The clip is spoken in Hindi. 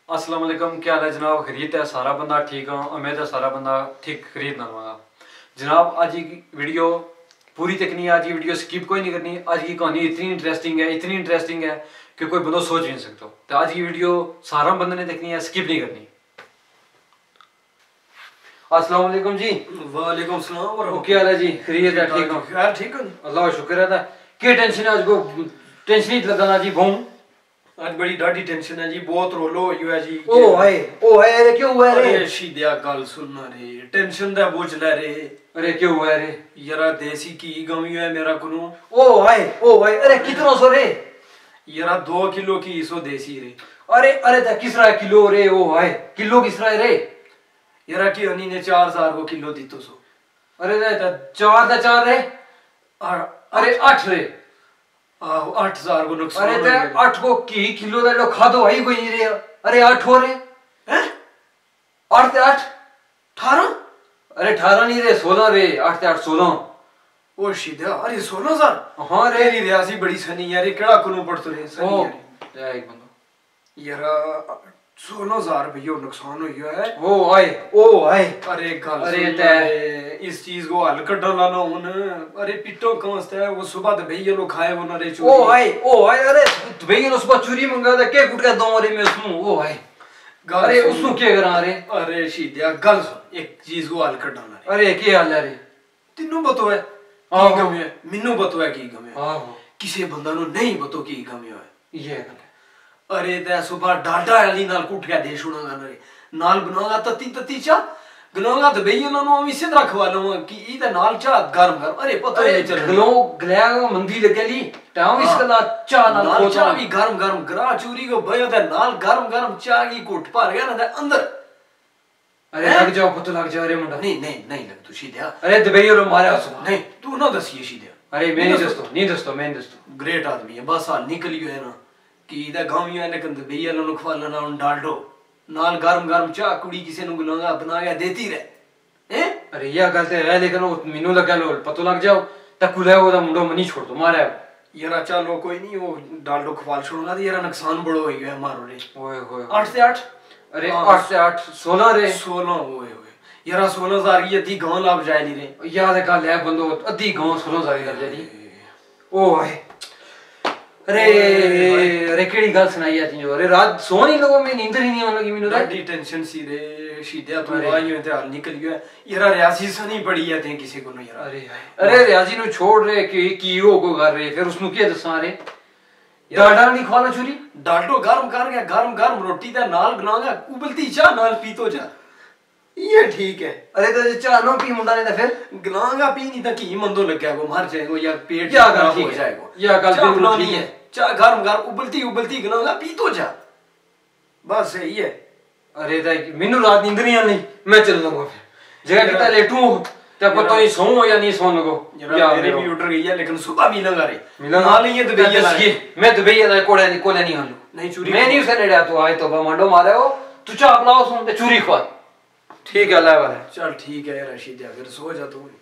अस्सलाम वालेकुम, क्या हाल है जनाब? खरीद है सारा बंदा ठीक है, उम्मीद है सारा बंदा ठीक खरीद ना होगा। जनाब आज की वीडियो पूरी तकनी है, आज की वीडियो स्किप कोई नहीं करनी। आज की कहानी इतनी इंटरेस्टिंग है कि कोई बंदा सोच भी नहीं सकता। तो आज की वीडियो सारा बंदे ने देखनी है, स्किप नहीं करनी। अस्सलाम वालेकुम जी। वालेकुम सलाम। क्या हाल है जी? खरीद है ठीक हो? यार ठीक है, अल्लाह का शुक्र है। क्या टेंशन है आज को? टेंशन ही लगाना जी बहु आज बड़ी डाडी टेंशन है जी, बहुत रोलो हुआ है जी। ओ हाय अरे क्यों हुआ रे? अरे शीदिया गल सुनना रे, टेंशन दा बोझ ले रे। अरे क्यों हुआ रे? यारा देसी की गमी है मेरा कुनु। ओ हाय अरे कितना सो रे? यारा 2 किलो की इसो देसी रे। अरे ता किसरा किलो रे? ओ हाय किलो किसरा रे? यारा की हनी ने 4000 को किलो दी तो सो। अरे ता 4 रे? अरे 8 रे? 8000 को नुकसान। अरे ते 8 को की किलो दा लो खादो आई कोई नहीं रे। अरे 8 हो रे हैं? 8 ते 8 18। अरे 18 नहीं रे, 16 रे। 8 ते 8 16। ओ शीदिया अरे 16000। हां रे तेरी रियासी बड़ी सनी यार, केड़ा कुनु पड़तो रे सनी ओ यार। एक बंदो यारा 16000 रुपया नुकसान हो गया है। ओ हाय अरे गल अरे सुन ते इस चीज को हल कड्ढन लाना हुन। अरे पिट्टो कमस्त है वो सुबह तो भैया लोग खाए वो नरे चोरी। ओ हाय अरे भैया ने सुबह चोरी मंगा था के गुटका दो रे में उसनु। ओ हाय अरे उसनु के करा रे? अरे शीदिया गल सुन, एक चीज को हल कड्ढन ला। अरे के हाल है रे? तिन्नू बतो है की गम है, मिन्नू बतो है की गम है। हां किसी बंदा नु नहीं बतो की गम है। ये गल है। अरे ते सुबह डाडा वाली नाल कुट के दे सुनागा नरे नाल बनागा तती चा गनागा तो भैया ना हम इसे रखवा लूंगा कि ई ते नाल चा गरम अरे पता नहीं चल गलो गल्या मंदी लगली टाव इसका ला चा नाल चा भी गरम ग्रा चूरी को भयो ते नाल गरम चा की कुट पर गया ना ते अंदर। अरे लग जाओ पता लग जाओ रे मुंडा। नहीं लग तू सीधा। अरे तो भैया रो मारे आसो नहीं तू ना दसिए सीधा। अरे मैं नहीं दोस्तों ग्रेट आदमी है, बस हाल निकलियो है ना कि इधर गांव में लेकिन भैया लो खवाला ना उन डालडो नाल गरम चा कुड़ी किसी नु गुलांगा बना के देती रहे हैं। अरे यह गलत है लेकिन वो मीनू लगा लो पतो लग जाओ तकुले वो दा मुंडो मनी छोड़ दो मारे यारा चलो कोई नहीं वो डालडो खवाल छोड़ूंगा तो यारा नुकसान बड़ो हो गया हमारो रे। ओए होए 8 से 8 अरे 8 से 8 16 रे 16 ओए यारा 16000 की अधी गांव लाभ जाए ली रे। याद है कल है बंदो अधी गांव 16000 कर जारी। ओ भाई अरे केड़ी गल सुनाई आती जो? अरे रात सो नहीं लोगों में नींद ही नहीं आने लगी मेनू बड़ी टेंशन सी रे शीदिया तू आई हो ते हाल निकल गया यारा रियासी सनी पड़ी है ते किसी को न यार। अरे रियासी नु छोड़ रे की हो को कर रे फिर उसनु के दसा रे डाडा नहीं खवाना चोरी डाडो गरम कर गया गरम रोटी ते नाल बनागा उबलती चाह नाल पीतो जा ये ठीक है। अरे तो चाह नो पी मुंडा ने तो फिर गलांगा पी नहीं तो की मंदो लग गया वो मर जाएगा या पेट क्या खराब हो जाएगा। या गल बिल्कुल ठीक है। चाह गरम उबलती गलांगा पीतो जा बस यही है। अरे ता मेनू रात नींद नहीं आनी मैं चल लूंगा फिर जगह कितना लेटू ते पता नहीं सो या नहीं सो लगो यार मेरे भी उठ गई है लेकिन सुबह मिलेगा रे मिला ना नहीं है तो भैया मैं तो भैया दा कोले नहीं हालू नहीं चोरी मैं नहीं उसे नेड़ा तो आए तो मांडो मारे हो तू चाह अपनाओ सुन ते चोरी खवा ठीक है अल्लाह वाले चल ठीक है यार रशीद फिर सो जा तू।